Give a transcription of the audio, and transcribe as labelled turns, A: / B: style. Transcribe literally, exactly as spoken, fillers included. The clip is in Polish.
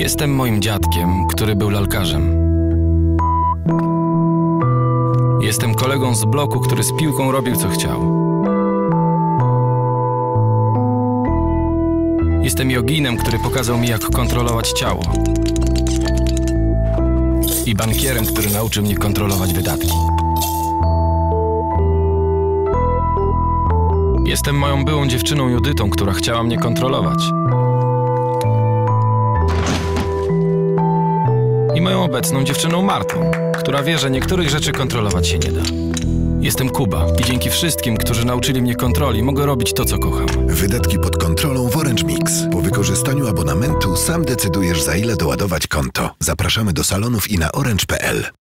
A: Jestem moim dziadkiem, który był lalkarzem. Jestem kolegą z bloku, który z piłką robił co chciał. Jestem joginem, który pokazał mi, jak kontrolować ciało. I bankierem, który nauczył mnie kontrolować wydatki. Jestem moją byłą dziewczyną Judytą, która chciała mnie kontrolować. I moją obecną dziewczyną Martą, która wie, że niektórych rzeczy kontrolować się nie da. Jestem Kuba i dzięki wszystkim, którzy nauczyli mnie kontroli, mogę robić to, co kocham.
B: Wydatki pod kontrolą w Orange Mix. Po wykorzystaniu abonamentu sam decydujesz, za ile doładować konto. Zapraszamy do salonów i na orange kropka p l.